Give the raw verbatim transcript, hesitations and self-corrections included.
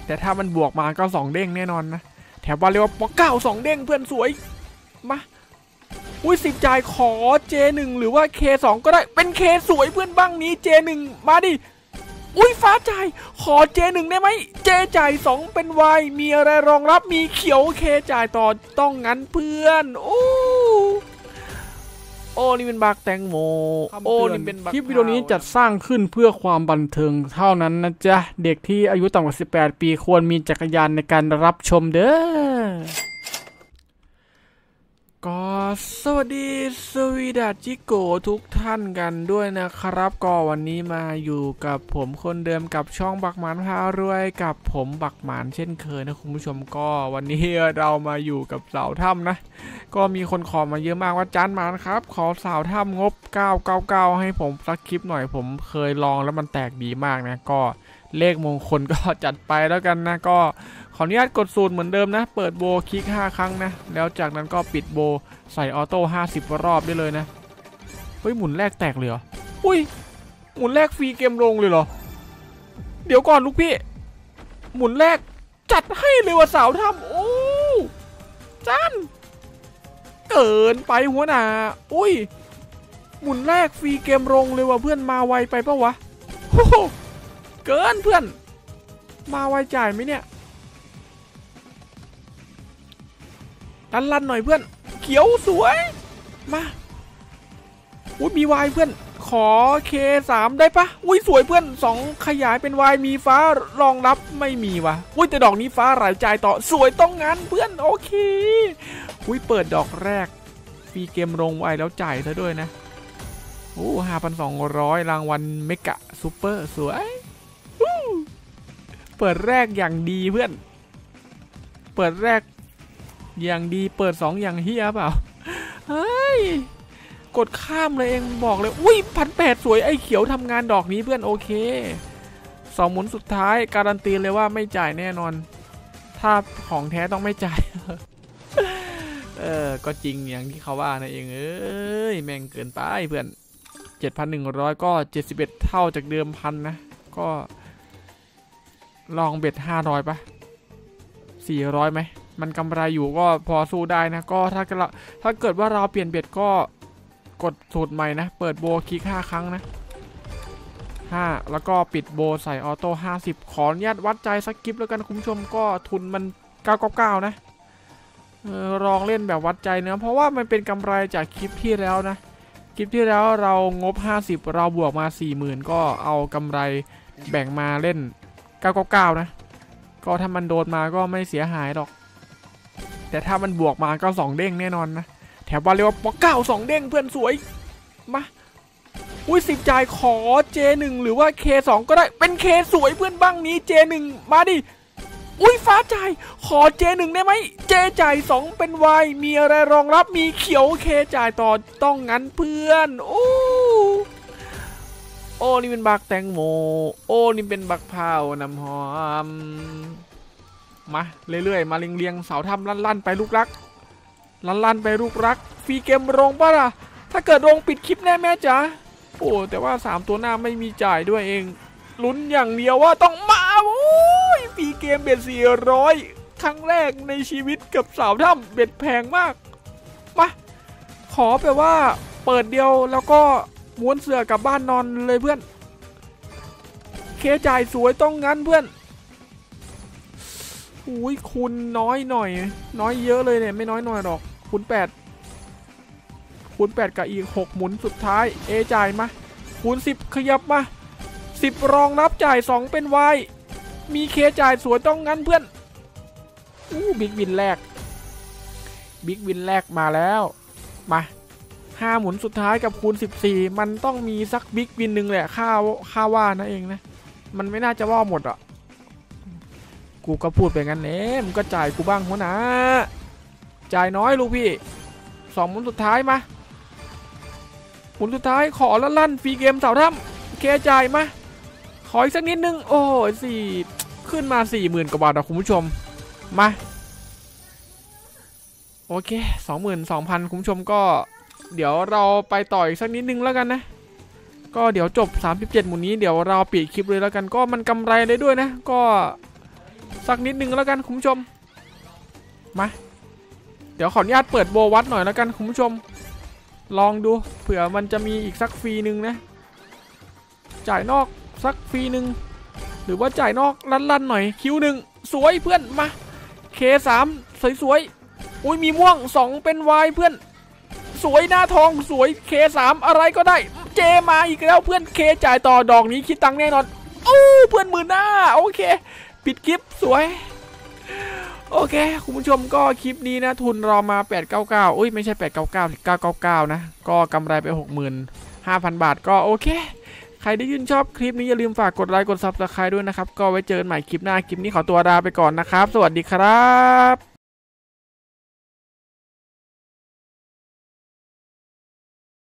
แต่ถ้ามันบวกมาก็สองเด้งแน่นอนนะแถมว่าเรียกว่าปอกเก้าสองเด้งเพื่อนสวยมาอุ้ยสิบจ่ายขอ เจ หนึ่ง หรือว่า เค สอง ก็ได้เป็น เค สวยเพื่อนบ้างนี้ เจ หนึ่ง มาดิอุ้ยฟ้าจ่ายขอ เจ หนึ่ง ได้ไหม เจ จ่ายสองเป็น Y มีอะไรรองรับมีเขียว เค จ่ายต่อต้องงั้นเพื่อนโอ้โอ้นี่เป็นบักแตงโมโอ้นี่เป็นบักคลิปวิดีโอนี้จัดสร้างขึ้นเพื่อความบันเทิงเท่านั้นนะจ๊ะเด็กที่อายุต่ำกว่าสิบแปดปีควรมีจักรยานในการรับชมเด้อก็สวัสดีสวีดัสจิโกทุกท่านกันด้วยนะครับก็วันนี้มาอยู่กับผมคนเดิมกับช่องบักหมานพารวยกับผมบักหมานเช่นเคยนะคุณผู้ชมก็วันนี้เรามาอยู่กับสาวถ้ำนะก็มีคนขอมาเยอะมากว่าจานหมานครับขอสาวถ้ำงบเก้าเก้าเก้าให้ผมสักคลิปหน่อยผมเคยลองแล้วมันแตกดีมากนะก็เลขมงคลก็จัดไปแล้วกันนะก็ขออนุญาตกดสูตรเหมือนเดิมนะเปิดโบคลิกห้าครั้งนะแล้วจากนั้นก็ปิดโบใส่ออโต้ห้าสิบรอบได้เลยนะเฮ้ยหมุนแรกแตกเลยเหรออุ้ยหมุนแรกฟรีเกมลงเลยเหรอเดี๋ยวก่อนลูกพี่หมุนแรกจัดให้เลยว่ะสาวทำโอ้จันเกินไปหัวหน้าอุ้ยหมุนแรกฟรีเกมลงเลยว่ะเพื่อนมาไวไปปะวะโอ้เกินเพื่อนมาไวจ่ายไหมเนี่ยลันๆหน่อยเพื่อนเขียวสวยมาอุ้ยมีวายเพื่อนขอ เค สาม ได้ปะอุ้ยสวยเพื่อนสองขยายเป็นวายมีฟ้ารองรับไม่มีวะอุ้ยแต่ดอกนี้ฟ้าหลายจ่ายต่อสวยต้องงั้นเพื่อนโอเคอุ้ยเปิดดอกแรกฟรีเกมลงไว้แล้วจ่ายซะด้วยนะโอ้ห้าพันสองร้อยรางวัลเมกะซูเปอร์สวยเปิดแรกอย่างดีเพื่อนเปิดแรกอย่างดีเปิดสองอย่างเฮียเปล่าเฮ้ยกดข้ามเลยเองบอกเลยอุ้ยพันแปดสวยไอ้เขียวทำงานดอกนี้เพื่อนโอเคสองหมุนสุดท้ายการันตีเลยว่าไม่จ่ายแน่นอนถ้าของแท้ต้องไม่จ่ายเออก็จริงอย่างที่เขาว่านะเองเอ้ยแม่งเกินไปเพื่อน เจ็ดพันหนึ่งร้อย ก็เจ็ดสิบเอ็ดเท่าจากเดิมพันนะก็ลองเบ็ดห้าร้อยปะสี่ร้อยไหมมันกำไรอยู่ก็พอสู้ได้นะก็ถ้าถ้าเกิดว่าเราเปลี่ยนเบ็ดก็กดสูตรใหม่นะเปิดโบคลิกห้าครั้งนะห้าแล้วก็ปิดโบใส่ออโต้ห้าสิบขออนุญาตวัดใจสักคลิปแล้วกันคุณผู้ชมก็ทุนมันเก้าเก้าเก้านะเออลองเล่นแบบวัดใจเนื้อเพราะว่ามันเป็นกำไรจากคลิปที่แล้วนะคลิปที่แล้วเรางบห้าสิบเราบวกมา สี่หมื่น ก็เอากำไรแบ่งมาเล่นเก้าเก้าเก้านะก็ถ้ามันโดนมาก็ไม่เสียหายหรอกแต่ถ้ามันบวกมาก็สองเด้งแน่นอนนะแถมว่าเรียกว่าปอกเก้าสองเด้งเพื่อนสวยมาอุ้ยสิบจ่ายขอ เจ หนึ่ง หรือว่า เค สอง ก็ได้เป็น เค สวยเพื่อนบ้างนี้ เจ หนึ่ง มาดิอุ้ยฟ้าจ่ายขอ เจ หนึ่ง ได้ไหม เจ จ่ายสองเป็น Y มีอะไรรองรับมีเขียว เค จ่ายต่อต้องงั้นเพื่อนโอ้โอ้นี่เป็นบักแตงโมโอ้นี่เป็นบักพร้าวน้ำหอมมาเรื่อยๆมาเรียงๆเสาทำลั่นๆไปลูกรักลั่นๆไปลูกรักฟรีเกมลงป่ะล่ะถ้าเกิดลงปิดคลิปแน่แม่จ๋าโอ้แต่ว่าสามตัวหน้าไม่มีจ่ายด้วยเองลุ้นอย่างเดียวว่าต้องมาโอ้ยฟรีเกมเบ็ดสี่ร้อยครั้งแรกในชีวิตกับสาวถ้ำเบ็ดแพงมากมาขอแปลว่าเปิดเดียวแล้วก็ม้วนเสือกลับบ้านนอนเลยเพื่อนเคจ่ายสวยต้องงั้นเพื่อนอุ้ยคูณน้อยหน่อยน้อยเยอะเลยเนี่ยไม่น้อยหน่อยหรอกคูณแปดคูณแปดกับอีกหกหมุนสุดท้ายเอจ่ายมาคูณสิบขยับมาสิบรองรับจ่ายสองเป็น Y มีเคจ่ายสวยต้องงั้นเพื่อนอู้บิ๊กวินแรกบิ๊กวินแรกมาแล้วมาห้าหมุนสุดท้ายกับคูณสิบสี่มันต้องมีสักบิ๊กวินหนึ่งแหละค่าค่าว่านะเองนะมันไม่น่าจะว่าหมดอ่ะกูก็พูดไปงั้นเน่มึงก็จ่ายกูบ้างหัวหน้าจ่ายน้อยลูกพี่สองหมุนสุดท้ายมาหมุนสุดท้ายขอละลั่นฟรีเกมเสาถ้ำเคจ่ายมาขออีกสักนิดนึงโอ้ยสี่ขึ้นมาสี่หมื่นกว่าบาทนะคุณผู้ชมมาโอเคสองหมื่นสองพันคุณผู้ชมก็เดี๋ยวเราไปต่ออีกสักนิดนึงแล้วกันนะก็เดี๋ยวจบสามสิบเจ็ดหมุนนี้เดี๋ยวเราปิดคลิปเลยแล้วกันก็มันกำไรได้ด้วยนะก็สักนิดนึงแล้วกันคุณผู้ชมมาเดี๋ยวขออนุญาตเปิดโบวัดหน่อยแล้วกันคุณผู้ชมลองดูเผื่อมันจะมีอีกสักฟรีหนึ่งนะจ่ายนอกสักฟรีหนึ่งหรือว่าจ่ายนอกลั่นๆหน่อยคิวหนึ่งสวยเพื่อนมา เค สาม สวยๆอุ้ยมีม่วงสองเป็น Y เพื่อนสวยหน้าทองสวย เค สาม อะไรก็ได้เจมาอีกแล้วเพื่อนเคจ่ายต่อดอกนี้คิดตังค์แน่นอนโอ้เพื่อนหมื่นหน้าโอเคปิดคลิปสวยโอเคคุณผู้ชมก็คลิปนี้นะทุนรอมาแปดร้อยเก้าสิบเก้าอุ้ยไม่ใช่แปดร้อยเก้าสิบเก้า เก้าร้อยเก้าสิบเก้านะก็กำไรไป หกหมื่นห้าพัน บาทก็โอเคใครที่ชื่นชอบคลิปนี้อย่าลืมฝากกดไลค์กด ซับสไครบ์ ด้วยนะครับก็ไว้เจอกันใหม่คลิปหน้าคลิปนี้ขอตัวลาไปก่อนนะครับสวัสดีครับ